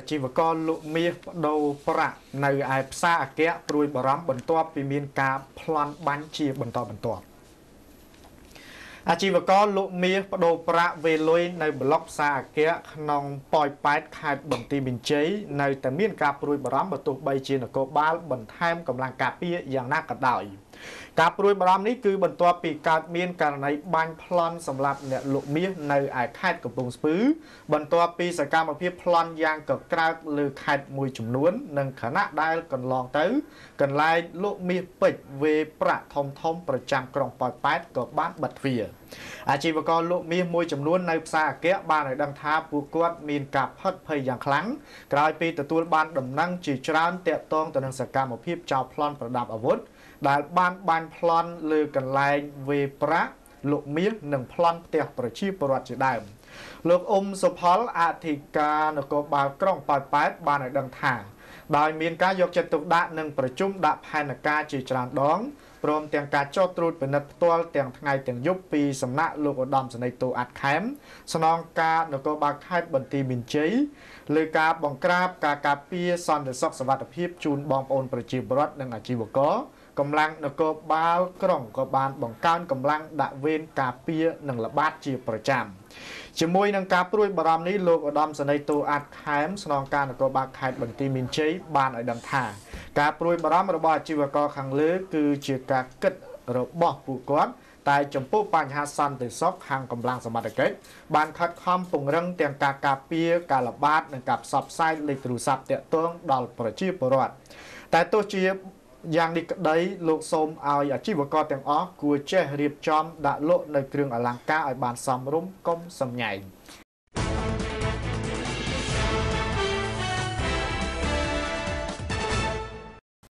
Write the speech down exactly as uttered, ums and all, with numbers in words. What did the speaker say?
ជីវករលក់មាសបដូរប្រាក់នៅឯផ្សារអគ្គព្រួយបារម្ភបន្ទាប់ពីមានការប្លន់បាញ់ជាបន្តបន្ទាប់អាជីវករលក់មាសបដូរប្រាក់វេលុយនៅប្លុកផ្សារអគ្គក្នុងប៉ោយប៉ែតខេត្តបន្ទាយមានជ័យនៅតែមានការព្រួយបារម្ភបើទោះបីជានគរបាលបន្ថែមកម្លាំងការពារយ៉ាងណាក៏ដោយការព្រួយបារម្ភនេះគឺបន្ទាប់ពីកើតមានករណីបាញ់ប្លន់សម្រាប់អ្នកលក់មាសនៅឯខេត្តកំពង់ស្ពឺបន្ទាប់ពីសកម្មភាពប្លន់យ៉ាងកក្រើកលើខេត្តមួយចំនួននិងខណៈដែលកន្លងទៅកន្លែងលក់មាសពេជ្រវេប្រាក់ធំធំប្រចាំក្រុងប៉ោយប៉ែតក៏បានបិទទ្វារអាជីវករលក់មាសមួយចំនួននៅផ្សារអគ្គបានឲ្យដឹងថាពួកគាត់មានការផិតភ័យយ៉ាងខ្លាំងក្រោយពីទទួលបានដំណឹងជាច្រើនទាក់ទងទៅនឹងសកម្មភាពចោរប្លន់ប្រដាប់អាវុធដែលបានបាញ់ប្លន់លើកន្លែងវេប្រាក់លក់មាសនិងប្លន់ផ្ទះប្រជាពលរដ្ឋជាដើមលោកអ៊ុំសុផលអធិការនគរបាលក្រុងប៉ោយប៉ែតបានឲ្យដឹងថាដោយមានការយកចិត្តទុកដាក់និងប្រជុំដាក់ផែនការជាច្រើនដងព្រមទាំងការចោទត្រួតពិនិត្យផ្ទាល់ទាំងថ្ងៃទាំងយប់ពីសំណាក់លោកឧត្តមសេនីយ៍តូអាត់ខេមស្នងការនគរបាលខេត្តបន្ទាយមានជ័យលើការបង្ក្រាបការការពារសន្តិសុខសុវត្ថិភាពជូនបងប្អូនប្រជាពលរដ្ឋនិងអាជីវករកម្លាំងនគរបាលក្រុងក៏បានបង្កើនកម្លាំងដាក់វេនការពារនិងល្បាតជាប្រចាំជាមួយនឹងការព្រួយបារម្ភនេះលោកឧត្តមសេនីយ៍តូអាត់ខេមស្នងការនគរបាលខេត្តបន្ទាយមានជ័យបានឲ្យដឹងថាការព្រួយបារម្ភរបស់អាជីវករខាងលើគឺជាការគិតរបស់ពួកគាត់តែចំពោះបញ្ហាសន្តិសុខខាងកម្លាំងសមត្ថកិច្ចបានខិតខំពង្រឹងទាំងការការពារការល្បាតនិងការផ្សព្វផ្សាយលេខទូរស័ព្ទទាក់ទងដល់ប្រជាពលរដ្ឋតែទោះជាយ៉ាងនេះក្តីលោកសូមឲ្យអាជីវករទាំងអស់គួរចេះរៀបចំដាក់លក់នៅគ្រឿងអលង្ការឲ្យបានសមរម្យកុំសំញែង